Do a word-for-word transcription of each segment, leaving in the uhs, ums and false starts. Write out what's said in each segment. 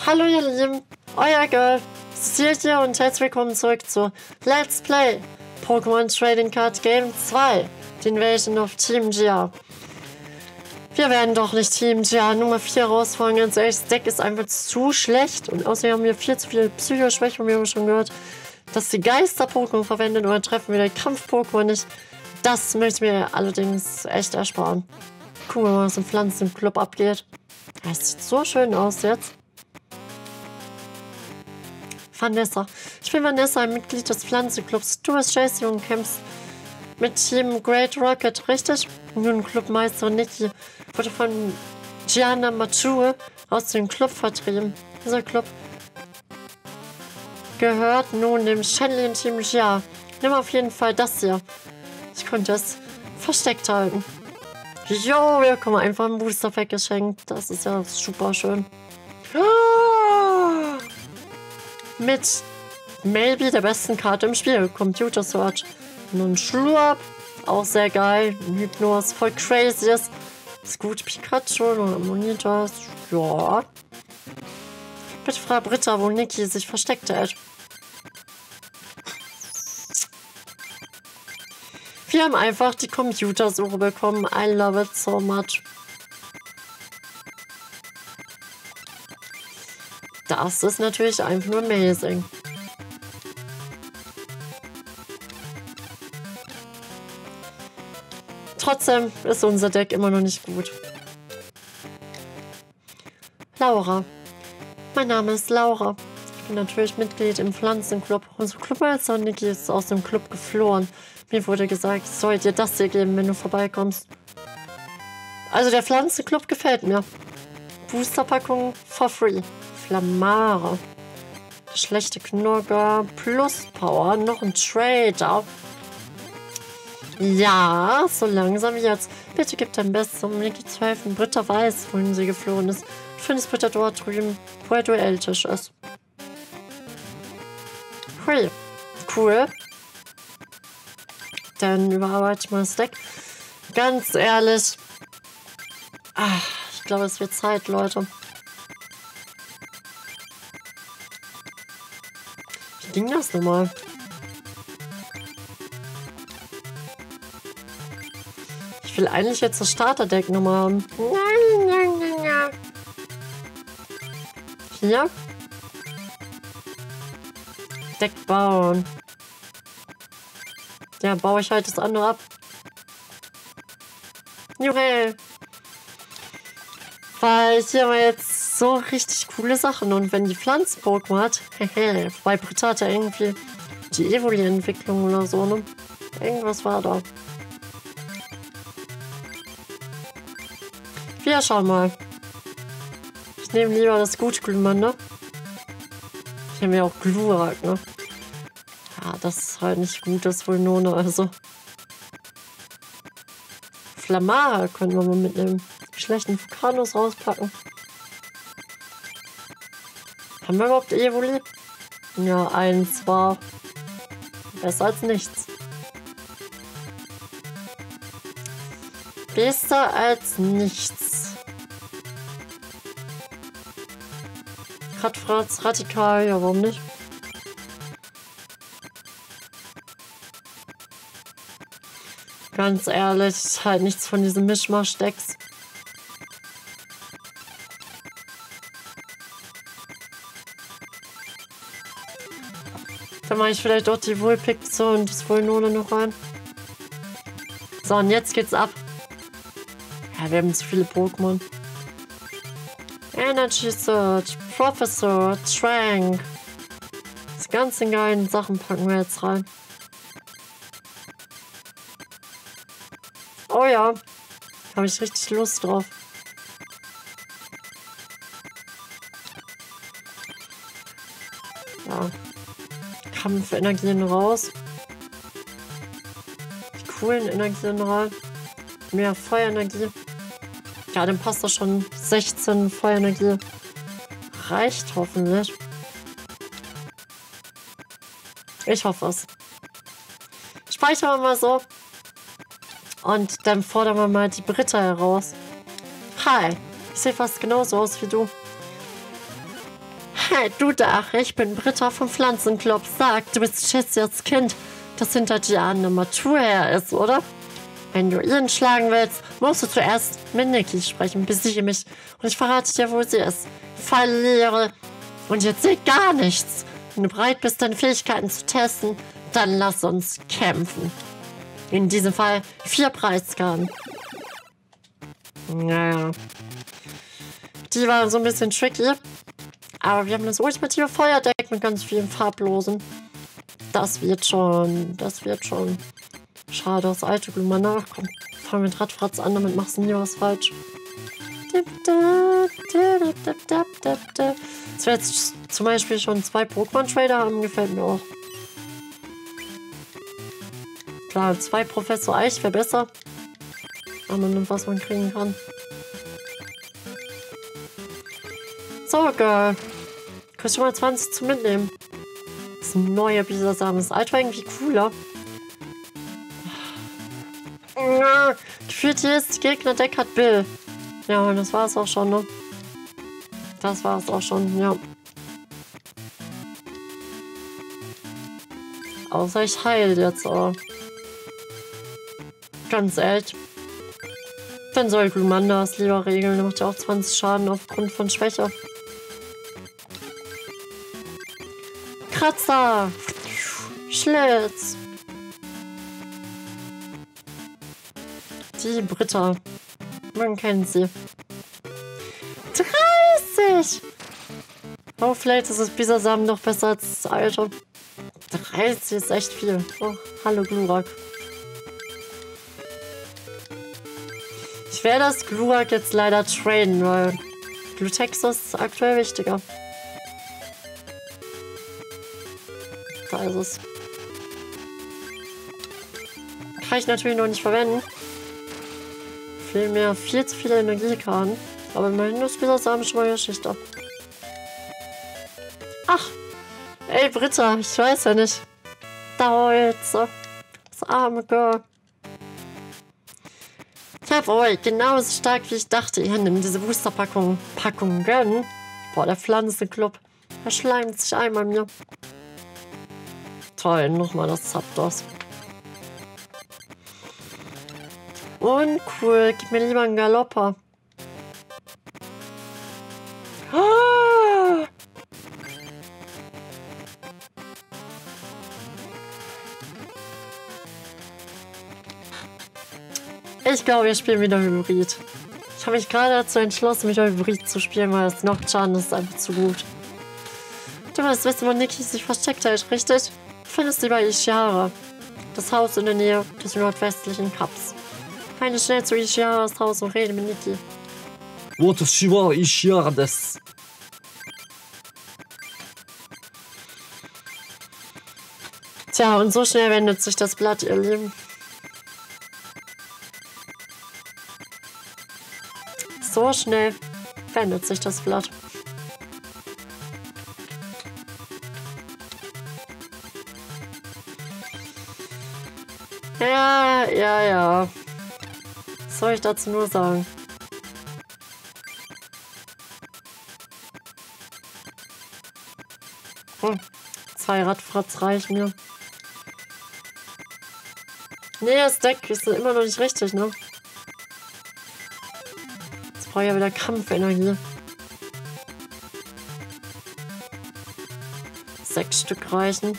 Hallo ihr Lieben, euer Girl, Cecile hier und herzlich willkommen zurück zu Let's Play Pokémon Trading Card Game zwei, die Invasion of Team G R. Wir werden doch nicht Team G R Nummer vier rausfahren, ganz ehrlich, das Deck ist einfach zu schlecht und außerdem haben wir viel zu viel Psychoschwäche und wir haben schon gehört, dass die Geister-Pokémon verwenden oder treffen wir die Kampf-Pokémon nicht. Das möchte ich mir allerdings echt ersparen. Gucken wir mal, was im Pflanzenclub abgeht. Das sieht so schön aus jetzt. Vanessa. Ich bin Vanessa, ein Mitglied des Pflanzenclubs. Du bist J C und kämpfst mit Team Great Rocket, richtig? Nun, Clubmeister Niki wurde von Gianna Mature aus dem Club vertrieben. Dieser Club gehört nun dem Shenlong Team G R. Nimm auf jeden Fall das hier. Ich konnte es versteckt halten. Jo, wir bekommen einfach ein Booster Pack geschenkt. Das ist ja super schön. Ah! Mit maybe der besten Karte im Spiel. Computer Search. Nun Schlurp. Auch sehr geil. Hypnos. Voll crazy ist. Ist gut. Pikachu und Monitor. Ja. Bitte frag Britta, wo Niki sich versteckt hat. Wir haben einfach die Computersuche bekommen. I love it so much. Das ist natürlich einfach nur amazing. Trotzdem ist unser Deck immer noch nicht gut. Laura. Mein Name ist Laura. Ich bin natürlich Mitglied im Pflanzenclub. Unsere Clubmeister Niki ist aus dem Club geflohen. Mir wurde gesagt, ich soll dir das hier geben, wenn du vorbeikommst. Also der Pflanzenclub gefällt mir. Boosterpackung for free. Flammare. Schlechte Knurger. Plus Power. Noch ein Trader. Ja, so langsam jetzt. Bitte gib dein Bestes, um Niki zu helfen. Britta weiß, wohin sie geflohen ist. Du findest Britta dort drüben, wo der Duelltisch ist. Hui. Cool. Dann überarbeite ich mal das Deck. Ganz ehrlich. Ach, ich glaube, es wird Zeit, Leute. Wie ging das nochmal? Ich will eigentlich jetzt das Starterdeck nochmal haben. Hier. Deck bauen. Ja, baue ich halt das andere ab. Juhu. Weil hier haben wir jetzt so richtig coole Sachen. Und wenn die Pflanzen-Pokémon hat, hehe, bei Britta hat ja irgendwie die Evoli-Entwicklung oder so, ne? Irgendwas war da. Wir schauen mal. Ich nehme lieber das gute Glühmann, Ich nehme ja auch Glurak, ne? Ja, das ist halt nicht gut, das Vulnone, also. Flammare können wir mal mitnehmen. Die schlechten Vulkanos rauspacken. Haben wir überhaupt Evoli? Ja, eins war besser als nichts. Besser als nichts. Radfratz, radikal, ja, warum nicht? Ganz ehrlich, halt nichts von diesen Mischmasch-Decks. Dann mache ich vielleicht auch die Vulpix und das Vulnone noch rein. So, und jetzt geht's ab. Ja, wir haben zu viele Pokémon. Energy Search, Professor, Trank. Die ganzen geilen Sachen packen wir jetzt rein. Oh ja, habe ich richtig Lust drauf. Ja, Kampfenergien raus. Die coolen Energien rein. Mehr Feuerenergie. Ja, dann passt das schon. sechzehn Feuerenergie. Reicht hoffentlich. Ich hoffe es. Speichern wir mal so. Und dann fordern wir mal die Britta heraus. Hi, ich sehe fast genauso aus wie du. Hey, du da, ich bin Britta vom Pflanzenclub. Sag, du bist Chessias Kind, das hinter dir an der Matur her ist, oder? Wenn du ihn schlagen willst, musst du zuerst mit Niki sprechen. Besiege mich und ich verrate dir, wo sie ist. Verliere und jetzt sehe gar nichts. Wenn du bereit bist, deine Fähigkeiten zu testen, dann lass uns kämpfen. In diesem Fall vier Preiskarten. Naja. Die waren so ein bisschen tricky. Aber wir haben das ultimative Feuerdeck mit ganz vielen Farblosen. Das wird schon. Das wird schon. Schade, das alte Gluma nachkommt. Fangen mit Radfratz an, damit machst du nie was falsch. Dass wir jetzt zum Beispiel schon zwei Pokémon-Trader haben, gefällt mir auch. Klar, zwei Professor Eich wäre besser. Aber man nimmt, was man kriegen kann. So, Girl. Kannst du mal zwanzig zu mitnehmen? Das neue Bisasam. Das alte war irgendwie cooler. Gefühlt jedes Gegner-Deck hat Bill. Ja, und das war es auch schon, ne? Das war es auch schon, ja. Außer ich heile jetzt, aber. Ganz ehrlich. Dann soll Glumanda es lieber regeln. Der macht ja auch zwanzig Schaden aufgrund von Schwäche. Kratzer! Schlitz! Die Britta. Man kennt sie. dreißig! Oh, vielleicht ist das Bisasam noch besser als das alte. dreißig ist echt viel. Oh, hallo Glurak. Ich werde das Glurak jetzt leider traden, weil Glutex ist aktuell wichtiger. Da ist es. Kann ich natürlich noch nicht verwenden. Fehlen mir viel zu viele Energiekarten. Aber immerhin ist Bisasam schon mal Geschichte. Ach! Ey, Britta, ich weiß ja nicht. Da heult sie. Das arme Girl. Jawohl, genauso stark wie ich dachte. Ihr nimmt diese Boosterpackung. Packung gönnen. Boah, der Pflanzenclub. Er schleimt sich einmal mir. Toll, nochmal das Zapdos. Und cool, gib mir lieber einen Galopper. Ah! Ich glaube, wir spielen wieder Hybrid. Ich habe mich gerade dazu entschlossen, mich Hybrid zu spielen, weil das Nocturne ist einfach zu gut. Du wirst wissen, wo Niki sich versteckt hält, richtig? Du findest sie bei Ishihara. Das Haus in der Nähe des nordwestlichen Kaps. Feine schnell zu Ishiharas Haus und rede mit Niki. Watashi wa Ishihara desu. Tja, und so schnell wendet sich das Blatt, ihr Lieben. So schnell wendet sich das Blatt. Ja, ja, ja. Was soll ich dazu nur sagen? Hm. Zwei Radfratz reichen mir. Nee, das Deck ist immer noch nicht richtig, ne? Jetzt brauche ich ja wieder Kampfenergie. Sechs Stück reichen.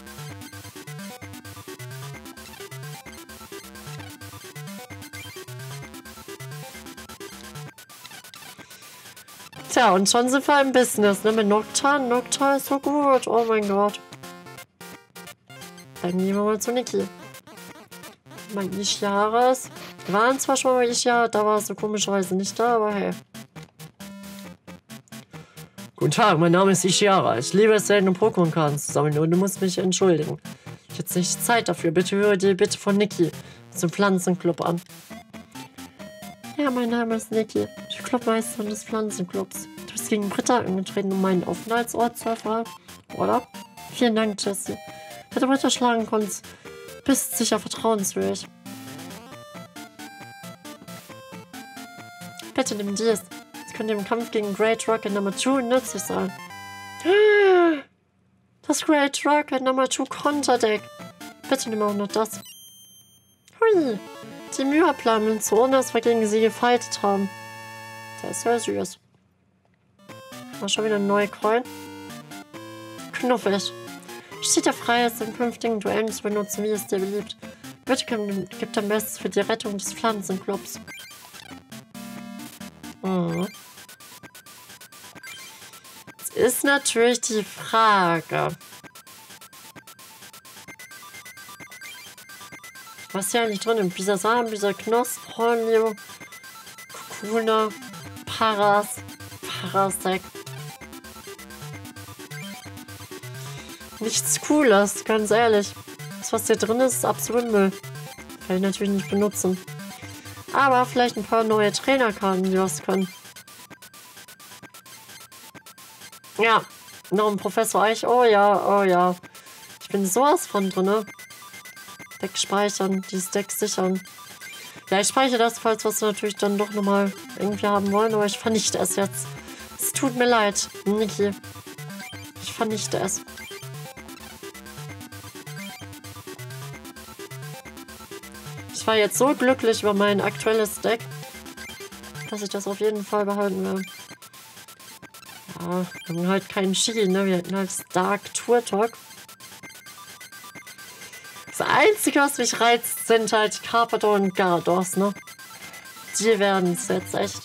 Tja, und schon sind wir im Business, ne? Mit Nocturne. Nocturne ist so gut. Oh mein Gott. Dann gehen wir mal zu Niki. Mein Ishiharas. Wir waren zwar schon mal bei Ishihara, da war es so komischerweise nicht da, aber hey. Guten Tag, mein Name ist Ishihara. Ich liebe es, seltene Pokémon-Karten zu sammeln und du musst mich entschuldigen. Ich habe jetzt nicht Zeit dafür. Bitte höre dir bitte von Niki zum Pflanzenclub an. Ja, mein Name ist Niki, die Clubmeisterin des Pflanzenclubs. Du bist gegen Britta angetreten, um meinen Aufenthaltsort zu erfahren, oder? Vielen Dank, Jessie. Wenn du Britta schlagen konntest, bist sicher vertrauenswürdig. Bitte nimm dies. Es könnte im Kampf gegen Great Rock in Nummer zwei nützlich sein. Das Great Rocket Nummer zwei Konterdeck. Bitte nimm auch noch das. Hui. Die Myaplammen zu uns, wir gegen sie gefightet haben. Der ist ja süß. War schon wieder ein neuer Coin. Knuffig. Steht dir frei, es in künftigen Duellen zu benutzen, wie es dir beliebt. Bitte gibt am besten für die Rettung des Pflanzenclubs. Mhm. Jetzt ist natürlich die Frage. Was ist hier eigentlich drin? Dieser Samen, dieser Knosp, Hornio, Kokuna, Paras, Parasek. Nichts Cooles, ganz ehrlich. Das, was hier drin ist, ist absolut Müll. Kann ich natürlich nicht benutzen. Aber vielleicht ein paar neue Trainerkarten, die was können. Ja, noch ein Professor Eich. Oh ja, oh ja. Ich bin sowas von drin. Deck speichern, dieses Deck sichern. Ja, ich speichere das, falls wir es natürlich dann doch nochmal irgendwie haben wollen, aber ich vernichte es jetzt. Es tut mir leid, Niki. Ich vernichte es. Ich war jetzt so glücklich über mein aktuelles Deck, dass ich das auf jeden Fall behalten will. Ja, wir haben halt keinen Ski, ne? Wir hätten halt Dark Tour Talk. Das Einzige, was mich reizt, sind halt Carpador und Garados, ne? Die werden es jetzt echt.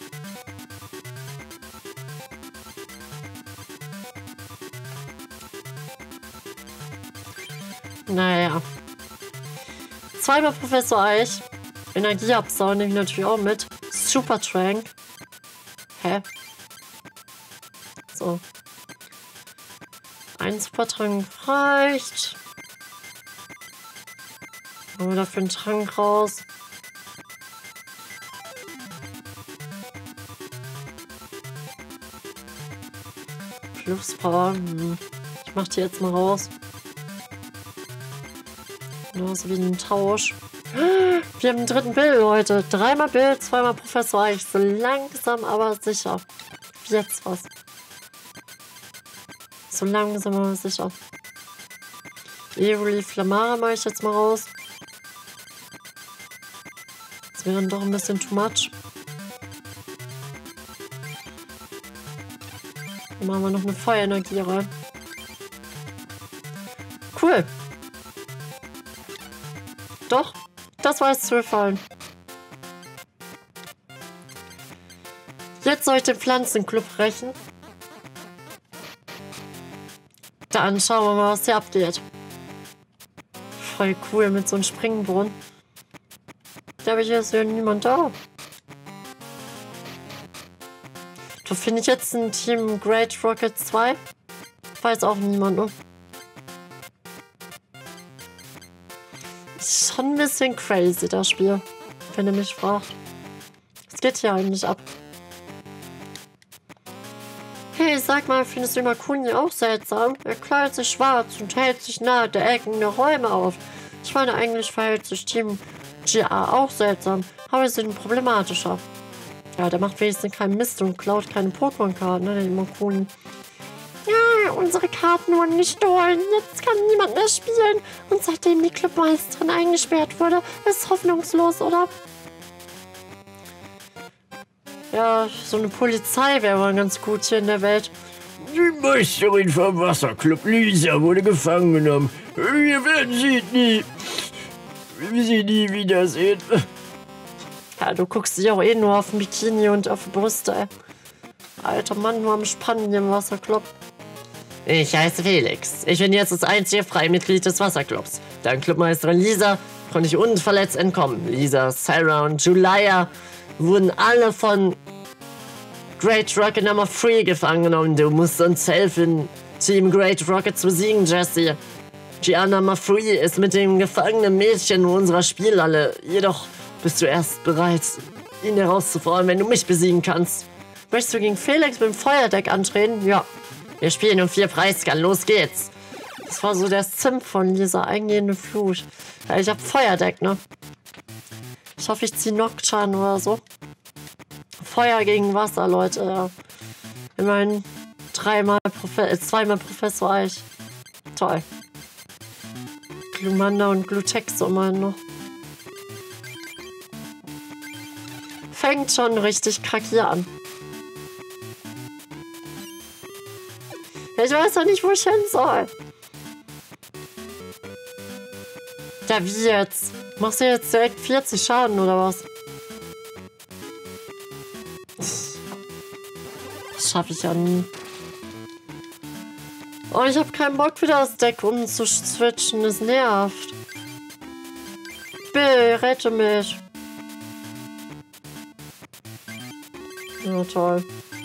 Naja. Zweimal Professor Eich. Energieabsau nehme ich natürlich auch mit. Super Trank. Hä? So. Ein Supertrank reicht. Holen wir dafür einen Trank raus. Pluspower. Hm. Ich mach die jetzt mal raus. Genauso wie ein Tausch. Wir haben einen dritten Bild, Leute. Dreimal Bild, zweimal Professor Eich. So langsam, aber sicher. Jetzt was. So langsam, aber sicher. Evoli Flamara mache ich jetzt mal raus. Das wäre dann doch ein bisschen too much. Dann machen wir noch eine Feuerenergie rein. Cool. Doch, das war es zu gefallen. Jetzt soll ich den Pflanzenclub rächen. Dann schauen wir mal, was hier abgeht. Voll cool mit so einem Springbrunnen. Da ist jetzt ja niemand da. Da finde ich jetzt ein Team Great Rocket zwei. Weiß auch niemand, ne? Ist schon ein bisschen crazy, das Spiel. Wenn ihr mich fragt. Was geht hier eigentlich ab? Hey, sag mal, findest du Imakuni auch seltsam? Er kleidet sich schwarz und hält sich nahe der Ecken der Räume auf. Ich meine, eigentlich verhält sich Team G A auch seltsam, aber sie sind problematischer. Ja, der macht wenigstens keinen Mist und klaut keine Pokémon-Karten, ne, der Imakuni. Ja, unsere Karten wurden gestohlen. Jetzt kann niemand mehr spielen. Und seitdem die Clubmeisterin eingesperrt wurde, ist hoffnungslos, oder? Ja, so eine Polizei wäre mal ganz gut hier in der Welt. Die Meisterin vom Wasserclub Lisa wurde gefangen genommen. Wir werden sie nie, sie nie wiedersehen. Ja, du guckst dich auch eh nur auf dem Bikini und auf die Brüste, ey. Alter Mann, nur am Spannen hier im Wasserclub. Ich heiße Felix. Ich bin jetzt das einzige Freimitglied des Wasserclubs. Dank Clubmeisterin Lisa konnte ich unverletzt entkommen. Lisa, Sarah und Julia wurden alle von Great Rocket Nummer drei gefangen genommen. Du musst uns helfen, Team Great Rocket zu besiegen, Jesse. Gianna Nummer drei ist mit dem gefangenen Mädchen in unserer Spielhalle. Jedoch bist du erst bereit, ihn herauszufordern, wenn du mich besiegen kannst. Möchtest du gegen Felix mit dem Feuerdeck antreten? Ja. Wir spielen um vier Preiskarten. Los geht's. Das war so der Sim von dieser eingehende Flut. Ja, ich hab Feuerdeck, ne? Ich hoffe, ich ziehe Nocturne oder so. Feuer gegen Wasser, Leute. Ja. Immerhin dreimal Profe äh, zweimal Professor Eich. Toll. Glumanda und Glutexo mal noch. Fängt schon richtig kacke an. Ich weiß doch nicht, wo ich hin soll. Ja, wie jetzt? Machst du jetzt direkt vierzig Schaden oder was? Das schaffe ich ja nie. Oh, ich habe keinen Bock wieder das Deck umzuswitchen. Das nervt. Bill, rette mich. Ja, toll.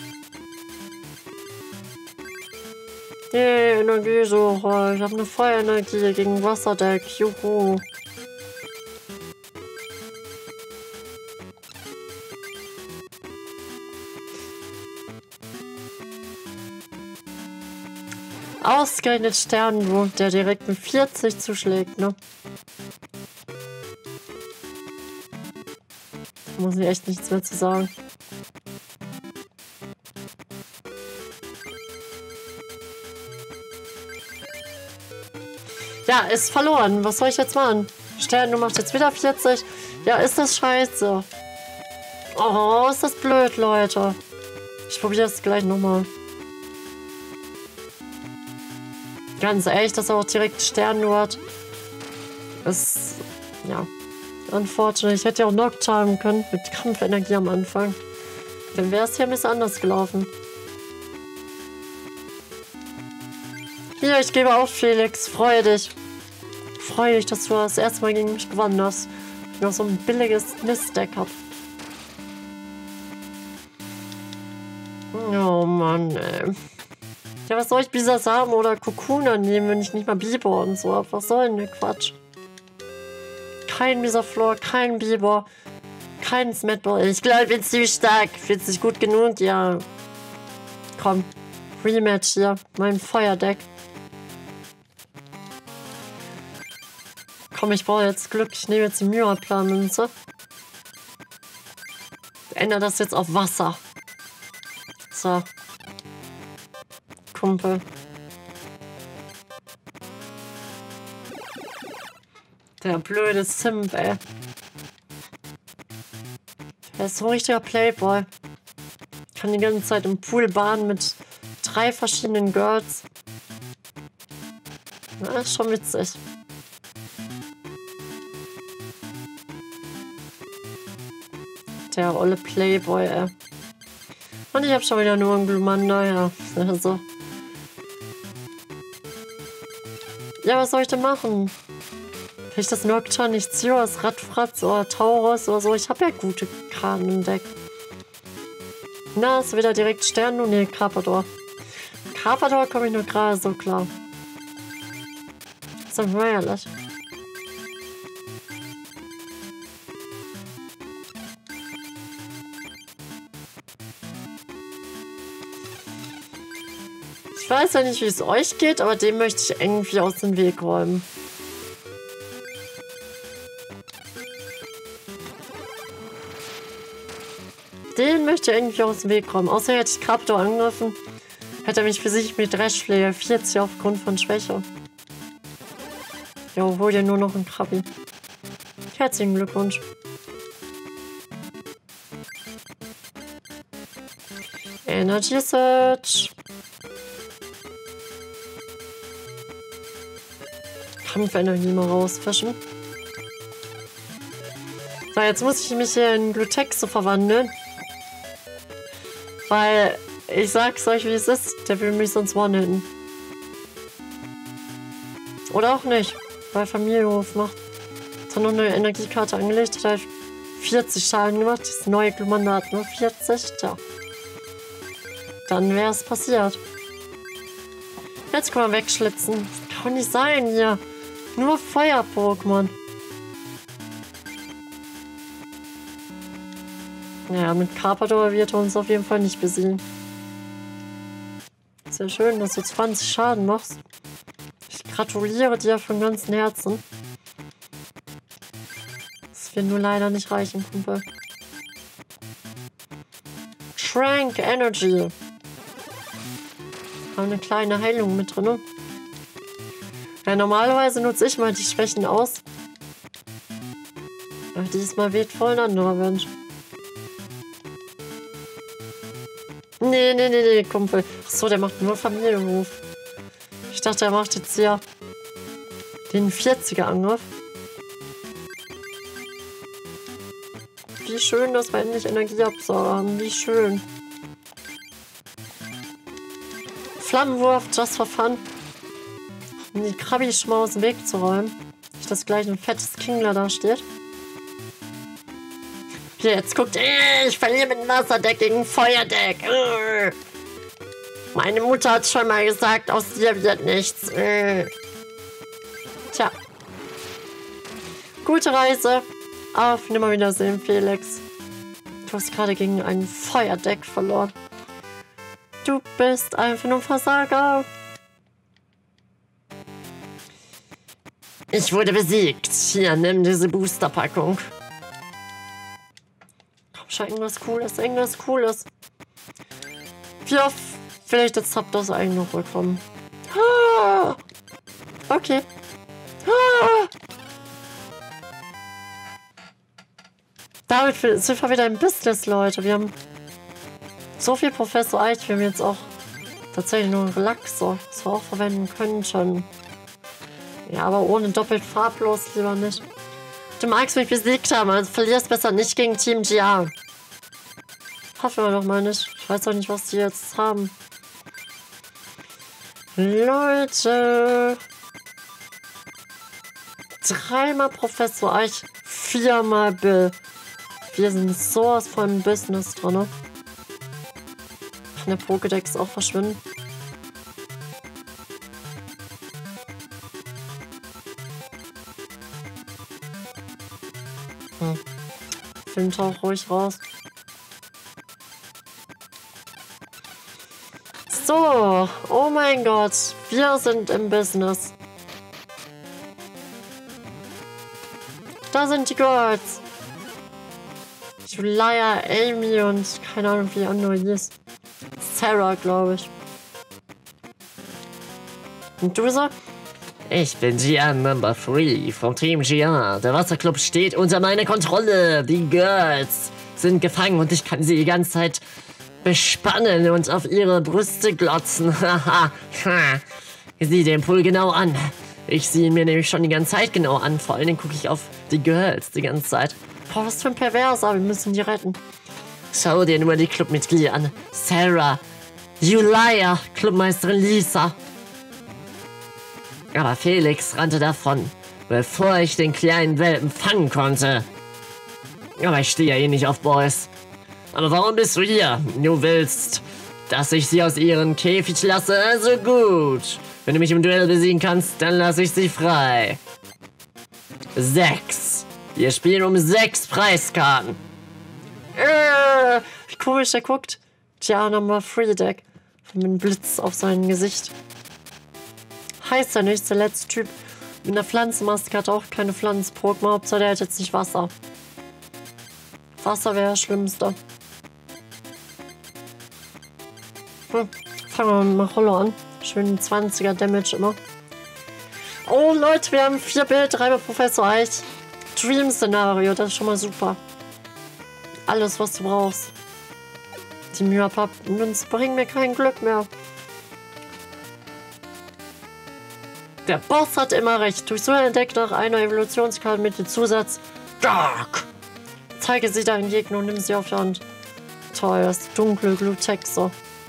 Hey, Energiesuche. Ich habe eine Feuerenergie gegen Wasserdeck. Juhu. Ausgerechnet Sternenwurf, der direkt mit vierzig zuschlägt, ne? Da muss ich echt nichts mehr zu sagen. Ja, ist verloren. Was soll ich jetzt machen? Stern, du machst jetzt wieder vierzig. Ja, ist das scheiße. Oh, ist das blöd, Leute. Ich probiere es gleich nochmal. Ganz ehrlich, dass er auch direkt Stern nur hat. Ist, ja, unfortunate. Ich hätte ja auch Nocturne können mit Kampfenergie am Anfang. Dann wäre es hier ein bisschen anders gelaufen. Hier, ich gebe auf, Felix. Freue dich. Freue dich, dass du das erste Mal gegen mich gewonnen hast. Ich noch so ein billiges Mistdeck habe. Oh Mann, ey. Ja, was soll ich Bisasam oder Kokuna nehmen, wenn ich nicht mal Bibor und so habe? Was soll denn der Quatsch? Kein Bisaflor, kein Bibor, kein Smetball. Ich glaube, ich bin ziemlich stark. Fühlt sich gut genug? Ja. Komm. Rematch hier. Mein Feuerdeck. Komm, ich brauche jetzt Glück. Ich nehme jetzt die Myraplan-Münze. Ändere das jetzt auf Wasser. So. Kumpel. Der blöde Simp, ey. Der ist so ein richtiger Playboy. Kann die ganze Zeit im Pool baden mit drei verschiedenen Girls. Na, ist schon witzig. Der olle Playboy, ey. Und ich hab schon wieder nur einen Glumanda, ja. Also. Ja, was soll ich denn machen? Wenn ich das Nocturne nicht ziehe, als Radfratz oder Taurus oder so, ich habe ja gute Karten im Deck. Na, ist wieder direkt Stern und nee, Carpador. Carpador komme ich nur gerade so klar. Sind wir ehrlich. Ich weiß ja nicht, wie es euch geht, aber dem möchte ich irgendwie aus dem Weg räumen. Den möchte ich irgendwie aus dem Weg räumen. Außer hätte ich Carpador angegriffen, hätte er mich besiegt mit Dreschpflege vierzig aufgrund von Schwäche. Jo, hol dir nur noch ein Krabi. Herzlichen Glückwunsch. Energy Search. Kampfenergie mal rausfischen. So, jetzt muss ich mich hier in Glutexo verwandeln. Weil, ich sag's euch, wie es ist, der will mich sonst one-hitten. Oder auch nicht, weil Familienhof macht. Jetzt hat noch eine Energiekarte angelegt, hat halt vierzig Schaden gemacht. Das neue Glumanda hat nur vierzig, tja. Dann wäre es passiert. Jetzt können wir wegschlitzen. Das kann nicht sein hier. Nur Feuer-Pokémon. Ja, mit Carpador wird er uns auf jeden Fall nicht besiegen. Sehr schön, dass du zwanzig Schaden machst. Ich gratuliere dir von ganzem Herzen. Das wird nur leider nicht reichen, Kumpel. Shrank Energy. Haben eine kleine Heilung mit drin. Ja, normalerweise nutze ich mal die Schwächen aus. Aber diesmal weht voll ein anderer Mensch. Nee, nee, nee, nee, Kumpel. Achso, der macht nur Familienruf. Ich dachte, er macht jetzt hier den vierziger-Angriff. Wie schön, dass wir endlich Energieabsauger haben. Wie schön. Flammenwurf, just for fun. Um die Krabbi schon mal aus dem Weg zu räumen. Nicht, dass gleich ein fettes Kingler da steht. Hier, jetzt guckt, äh, ich verliere mit dem Wasserdeck gegen Feuerdeck. Äh. Meine Mutter hat schon mal gesagt, aus dir wird nichts. Äh. Tja. Gute Reise. Auf Nimmerwiedersehen, Felix. Du hast gerade gegen ein Feuerdeck verloren. Du bist einfach nur ein Versager. Ich wurde besiegt. Hier, nimm diese Booster-Packung. Komm schon, irgendwas Cooles, irgendwas Cooles. Wie oft vielleicht jetzt habt ihr das eigentlich noch bekommen. Ah, okay. Ah. Damit sind wir wieder im Business, Leute. Wir haben so viel Professor Eich, wir haben jetzt auch tatsächlich nur einen Relaxer, das wir auch verwenden können schon. Ja, aber ohne doppelt farblos lieber nicht. Du magst mich besiegt haben, also verlierst besser nicht gegen Team G R. Hoffen wir doch mal nicht. Ich weiß auch nicht, was die jetzt haben. Leute. Dreimal Professor Eich, viermal Bill. Wir sind sowas von Business drin. Ne? Kann der Pokédex auch verschwinden? Hm. Film auch ruhig raus. So, oh mein Gott, wir sind im Business. Da sind die Girls. Julia, Amy und keine Ahnung, wie die andere hieß. Sarah, glaube ich. Und du so? Ich bin G R Number drei vom Team G R. Der Wasserclub steht unter meiner Kontrolle. Die Girls sind gefangen und ich kann sie die ganze Zeit bespannen und auf ihre Brüste glotzen. Haha. Sieh den Pool genau an. Ich sehe ihn mir nämlich schon die ganze Zeit genau an. Vor allen Dingen gucke ich auf die Girls die ganze Zeit. Boah, was für ein Perverser. Wir müssen die retten. Schau dir nur die Clubmitglieder an. Sarah, Julia, Clubmeisterin Lisa. Aber Felix rannte davon, bevor ich den kleinen Welpen fangen konnte. Aber ich stehe ja eh nicht auf Boys. Aber warum bist du hier? Du willst, dass ich sie aus ihrem Käfig lasse? Also gut. Wenn du mich im Duell besiegen kannst, dann lasse ich sie frei. Sechs. Wir spielen um sechs Preiskarten. Äh, wie komisch der guckt. Tja, nochmal Free Deck. Mit einem Blitz auf sein Gesicht. Heißt ja nicht, der letzte Typ mit einer Pflanzenmaske hat auch keine Pflanzen-Pokémon. Hauptsache der hat jetzt nicht Wasser. Wasser wäre das Schlimmste. Hm. Fangen wir mit Machollo an. Schön zwanziger Damage immer. Oh Leute, wir haben vier Bild, dreimal Professor Eich. Dream-Szenario, das ist schon mal super. Alles, was du brauchst. Die Myapap-Münzen bringen mir kein Glück mehr. Der Boss hat immer recht. Durchsuche ein Deck nach einer Evolutionskarte mit dem Zusatz Dark. Zeige sie deinen Gegner und nimm sie auf die Hand. Toll, das dunkle Glutexo.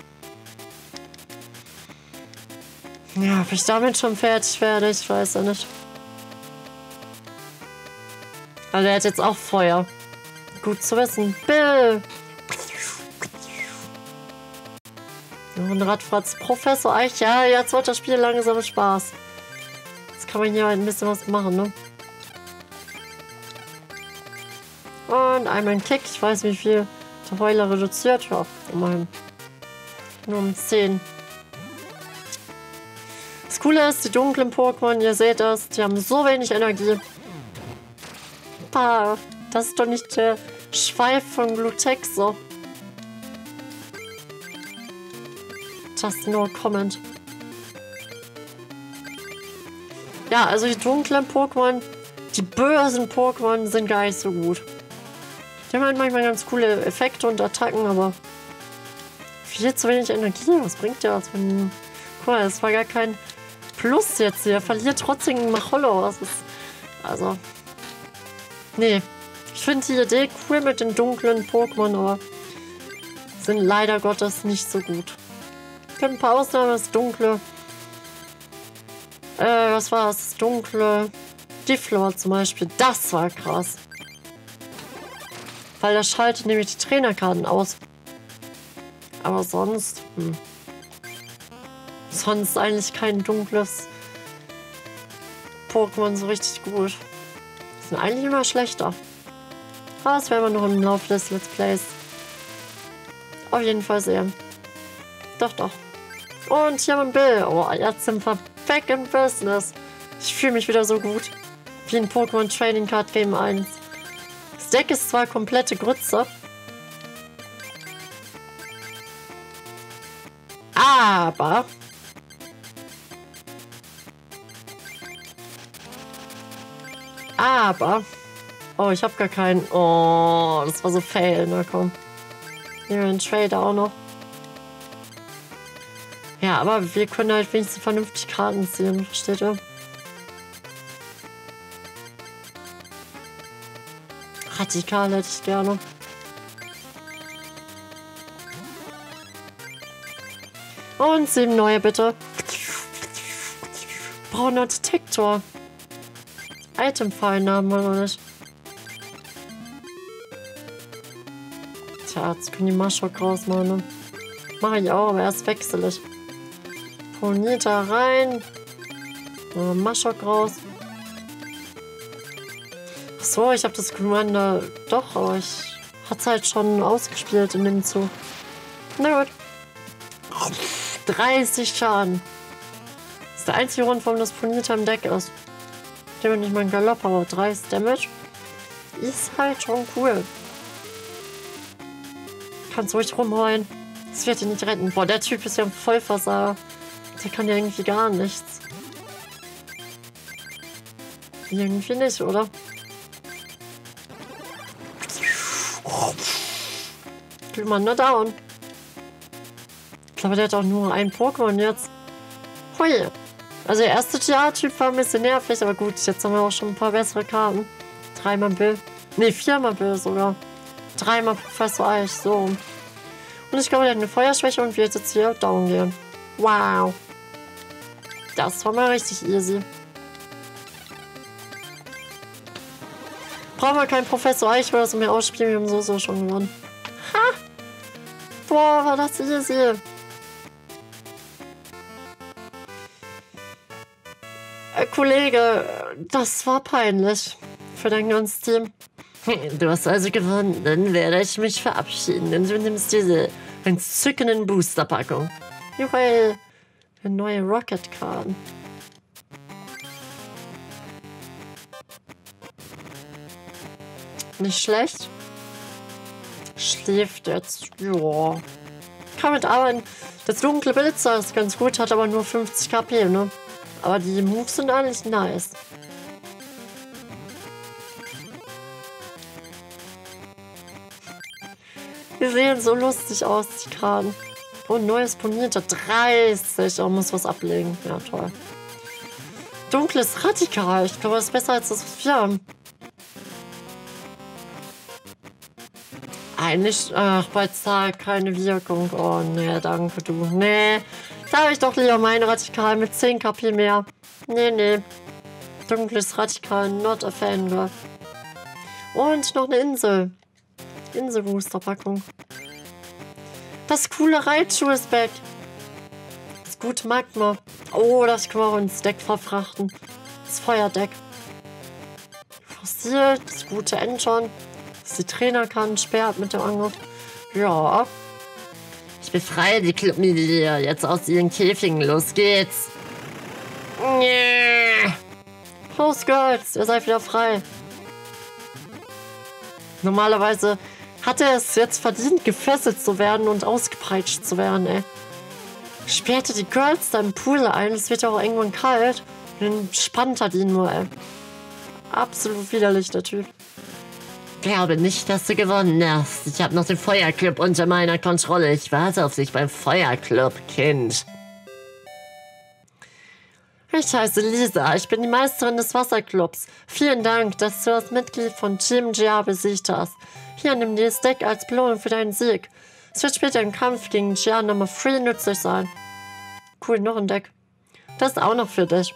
Ja, ob ich damit schon fertig werde, ich weiß ja nicht. Also er hat jetzt auch Feuer. Gut zu wissen. Bill! Und Radfratz, Professor Eich. Ja, jetzt wird das Spiel langsam Spaß. Jetzt kann man hier ein bisschen was machen, ne? Und einmal ein Kick. Ich weiß, wie viel der Heuler reduziert. Ja, immerhin. Nur um zehn. Das Coole ist, die dunklen Pokémon, ihr seht das, die haben so wenig Energie. Bah, das ist doch nicht der Schweif von Glutexo. Just no comment. Ja, also die dunklen Pokémon, die bösen Pokémon sind gar nicht so gut. Die haben halt manchmal ganz coole Effekte und Attacken, aber viel zu wenig Energie. Was bringt der? Guck mal, das war gar kein Plus jetzt hier. Er verliert trotzdem Machollo. Das ist, also, nee. Ich finde die Idee cool mit den dunklen Pokémon, aber sind leider Gottes nicht so gut. Es gibt ein paar Ausnahmen, das dunkle. Äh, was war das? Das dunkle Giflor zum Beispiel. Das war krass. Weil das schaltet nämlich die Trainerkarten aus. Aber sonst, hm. Sonst eigentlich kein dunkles Pokémon so richtig gut. Die sind eigentlich immer schlechter. Aber das werden wir noch im Laufe des Let's Plays auf jeden Fall sehen. Doch, doch. Und hier haben wir Bill. Oh, jetzt sind wir back in business. Ich fühle mich wieder so gut. Wie in Pokémon Trading Card Game eins. Das Deck ist zwar komplette Grütze. Aber Aber oh, ich habe gar keinen. Oh, das war so fail. Na komm. Nehmen wir den Trader auch noch. Ja, aber wir können halt wenigstens vernünftig Karten ziehen, versteht ihr? Radikal hätte ich gerne. Und sieben neue, bitte. Brauner Detektor. Item-Fallen haben wir noch nicht. Tja, jetzt können die Maschok rausmachen. Ne? Mache ich auch, aber erst wechsle ich. Ponita rein. Äh, Maschok raus. Achso, ich habe das Commander doch, aber ich hatte es halt schon ausgespielt in dem Zug. Na gut. dreißig Schaden. Das ist der einzige Grund, warum das Ponita im Deck ist. Der nicht mal ein Galopp, aber dreißig Damage. Ist halt schon cool. Kannst ruhig rumheulen. Das wird ihn nicht retten. Boah, der Typ ist ja ein Vollversager. Der kann ja irgendwie gar nichts. Irgendwie nicht, oder? Commander down. Ich glaube, der hat auch nur ein Pokémon jetzt. Hui. Also der erste T A-Typ war ein bisschen nervig, aber gut, jetzt haben wir auch schon ein paar bessere Karten. Dreimal Bill. Ne, viermal Bill sogar. Dreimal Professor Eich, so. Und ich glaube, der hat eine Feuerschwäche und wird jetzt hier down gehen. Wow. Das war mal richtig easy. Brauchen wir keinen Professor Eich oder so mehr ausspielen, wir haben so so schon gewonnen. Ha! Boah, war das easy. Äh, Kollege, das war peinlich für dein ganzes Team. Du hast also gewonnen, dann werde ich mich verabschieden, denn du nimmst diese entzückenden Booster-Packung. Juhu, eine neue Rocket-Karten. Nicht schlecht. Schläft jetzt. Ja. Kann mitarbeiten. Das dunkle Blitzer ist ganz gut, hat aber nur fünfzig K P, ne? Aber die Moves sind eigentlich nice. Die sehen so lustig aus, die Karten. Und neues Ponita. dreißig. Oh, muss was ablegen. Ja, toll. Dunkles Radikal. Ich glaube, das ist besser als das, was wir haben. Eigentlich, ach, bei Zahl keine Wirkung. Oh, nee, danke, du. Nee, da habe ich doch lieber mein Radikal mit zehn K P mehr. Nee, nee. Dunkles Radikal, not a fan, girl. Und noch eine Insel. Insel-Booster-Packung. Das coole Raichu ist back. Das gute Magma. Oh, das können wir ins Deck verfrachten. Das Feuerdeck. Fossil, das gute Enchon. Das die Trainerkarten sperrt mit dem Angriff. Ja. Ich befreie die Clubmitglieder jetzt aus ihren Käfigen. Los geht's. Yeah. Los, Girls, ihr seid wieder frei. Normalerweise hat er es jetzt verdient, gefesselt zu werden und ausgepeitscht zu werden, ey. sperrte die Girls da im Pool ein. Es wird ja auch irgendwann kalt. Und dann spannt er die nur, ey. Absolut widerlich, der Typ. Glaube nicht, dass du gewonnen hast. Ich habe noch den Feuerclub unter meiner Kontrolle. Ich warte auf dich beim Feuerclub, Kind. Ich heiße Lisa. Ich bin die Meisterin des Wasserclubs. Vielen Dank, dass du das Mitglied von Team G A besiegt hast. Hier, nimm dieses Deck als Belohnung für deinen Sieg. Es wird später im Kampf gegen G A Nummer drei nützlich sein. Cool, noch ein Deck. Das ist auch noch für dich.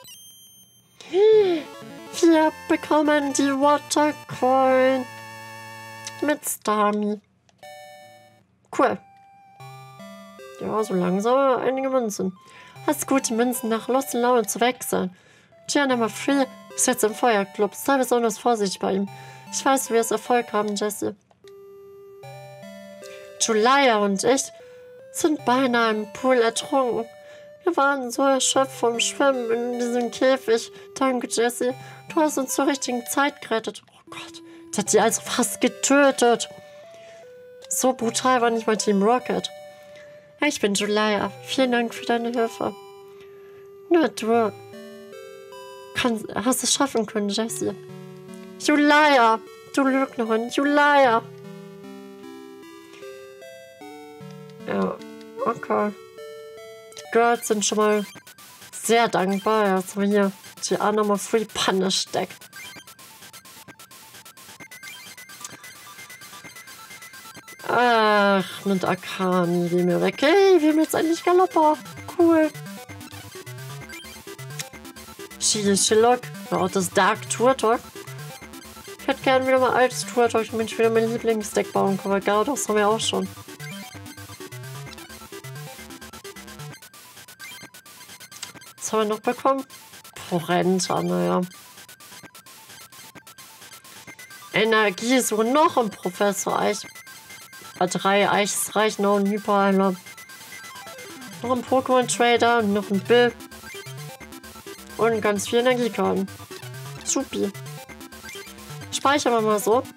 Wir bekommen die Watercoin mit Starmie. Cool. Ja, so langsam einige Münzen. Hast gute Münzen nach Lust und Laune zu wechseln. G A Nummer drei ist jetzt im Feuerclub. Sei besonders vorsichtig bei ihm. Ich weiß, du wirst Erfolg haben, Jesse. Julia und ich sind beinahe im Pool ertrunken. Wir waren so erschöpft vom Schwimmen in diesem Käfig. Danke, Jesse. Du hast uns zur richtigen Zeit gerettet. Oh Gott, das hat die also fast getötet. So brutal war nicht mal Team Rocket. Ich bin Julia. Vielen Dank für deine Hilfe. Na, du kannst, hast es schaffen können, Jesse. Julia, du Lügnerin, Julia. Ja, okay. Die Girls sind schon mal sehr dankbar. Jetzt haben wir hier die A Nummer drei Punish Deck. Ach, mit Akani gehen wir weg. Hey, wir haben jetzt endlich Galoppa. Cool. Chili Shillock. Ja, das Dark Turtok. Ich hätte gerne wieder mal altes Turtok, damit ich wieder mein Lieblingsdeck bauen kann. Aber Gardos haben wir auch schon. Was haben wir noch bekommen? Porenta, naja. Energie ist wohl noch ein Professor Eich. Bei drei Eichs reichen noch ein Hyperheiler. Noch ein Pokémon Trader, noch ein Bill. Und ganz viel Energiekarten. Supi. Speichern wir mal so.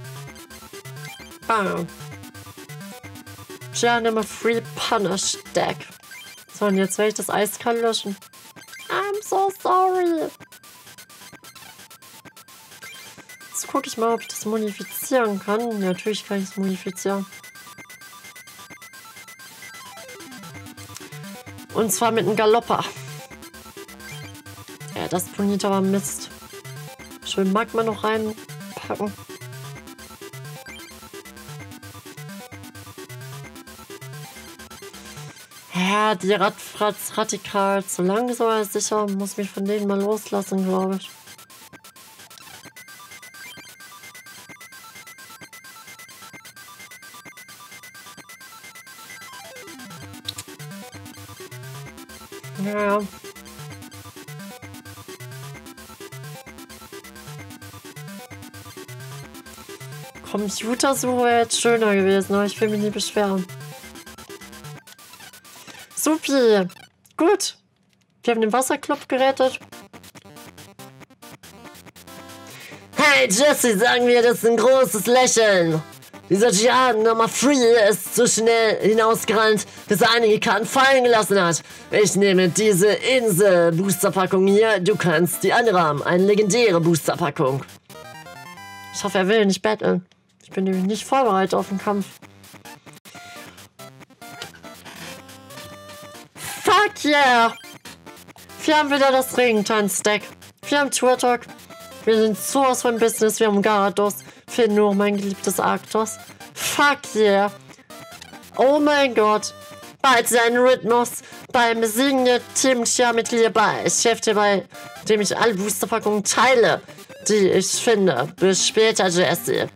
Bam. Ja, Nummer drei Punish Deck. So, und jetzt werde ich das eiskalt löschen. I'm so sorry. Jetzt gucke ich mal, ob ich das modifizieren kann. Ja, natürlich kann ich es modifizieren. Und zwar mit einem Galoppa. Ja, das poniert aber Mist. Schön Magma noch reinpacken. Ja, die Radfratz radikal zu langsam, aber sicher. Muss mich von denen mal loslassen, glaube ich. Ja. Computersuche wäre jetzt schöner gewesen, aber ich will mich nie beschweren. Supi. Gut. Wir haben den Wasserclub gerettet. Hey Jesse, sagen wir, das ist ein großes Lächeln. Dieser G A Nummer drei ist so schnell hinausgerannt, dass er einige Karten fallen gelassen hat. Ich nehme diese Insel-Boosterpackung hier. Du kannst die andere haben. Eine legendäre Boosterpackung. Ich hoffe, er will nicht battlen. Ich bin nämlich nicht vorbereitet auf den Kampf. Fuck yeah! Wir haben wieder das Regentanz-Deck. Wir haben Turtok. Wir sind sowas von Business. Wir haben Garados. Fehlt nur mein geliebtes Arktos. Fuck yeah! Oh mein Gott! Bald sein Rhythmus beim Besiegen der Team Chia-Mitglieder bei. Ich helfe bei dem ich alle Boosterpackungen teile, die ich finde. Bis später, Jesse.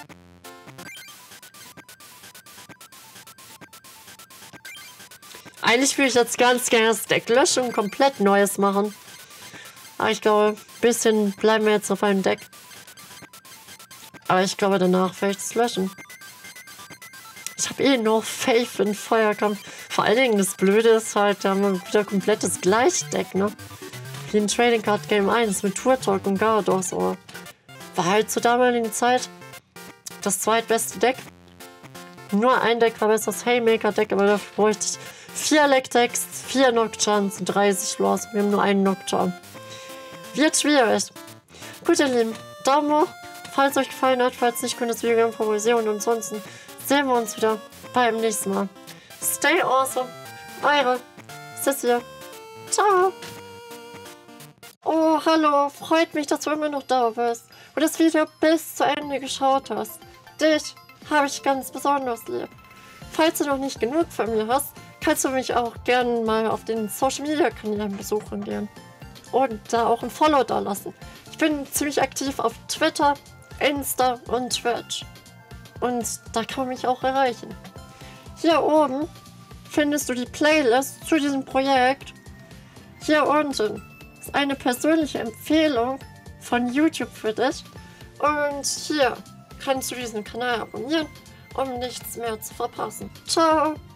Eigentlich würde ich jetzt ganz gerne das Deck löschen und komplett Neues machen. Aber ich glaube, ein bisschen bleiben wir jetzt auf einem Deck. Aber ich glaube, danach werde ich es löschen. Ich habe eh noch Faith in Feuerkampf. Vor allen Dingen, das Blöde ist halt, da haben wir wieder komplett das gleiche Deck, ne? Wie in Trading Card Game eins mit Turtok und Garados. Oh. War halt zur damaligen Zeit das zweitbeste Deck. Nur ein Deck war besser, das Haymaker Deck, aber dafür bräuchte ich vier Lectex, vier Nocturns und dreißig Lores. Wir haben nur einen Nocturn. Wird schwierig. Gut, ihr Lieben, Daumen hoch, falls euch gefallen hat. Falls nicht, könnt ihr das Video gerne favorisieren. Und ansonsten sehen wir uns wieder beim nächsten Mal. Stay awesome. Eure Sissi. Ciao. Oh, hallo. Freut mich, dass du immer noch da bist und das Video bis zu Ende geschaut hast. Dich habe ich ganz besonders lieb. Falls du noch nicht genug von mir hast, kannst du mich auch gerne mal auf den Social Media Kanälen besuchen gehen. Und da auch ein Follow da lassen. Ich bin ziemlich aktiv auf Twitter, Insta und Twitch. Und da kann man mich auch erreichen. Hier oben findest du die Playlist zu diesem Projekt. Hier unten ist eine persönliche Empfehlung von YouTube für dich. Und hier kannst du diesen Kanal abonnieren, um nichts mehr zu verpassen. Ciao!